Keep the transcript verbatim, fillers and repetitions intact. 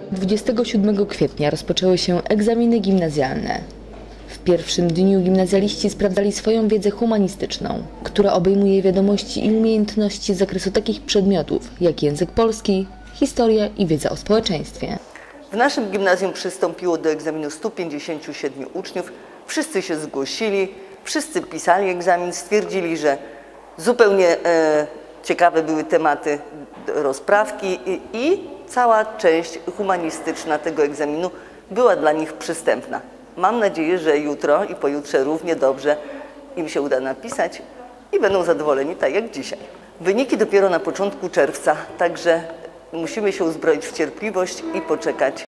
dwudziestego siódmego kwietnia rozpoczęły się egzaminy gimnazjalne. W pierwszym dniu gimnazjaliści sprawdzali swoją wiedzę humanistyczną, która obejmuje wiadomości i umiejętności z zakresu takich przedmiotów jak język polski, historia i wiedza o społeczeństwie. W naszym gimnazjum przystąpiło do egzaminu stu pięćdziesięciu siedmiu uczniów. Wszyscy się zgłosili, wszyscy pisali egzamin, stwierdzili, że zupełnie e, ciekawe były tematy rozprawki i, i cała część humanistyczna tego egzaminu była dla nich przystępna. Mam nadzieję, że jutro i pojutrze równie dobrze im się uda napisać i będą zadowoleni tak jak dzisiaj. Wyniki dopiero na początku czerwca, także musimy się uzbroić w cierpliwość i poczekać.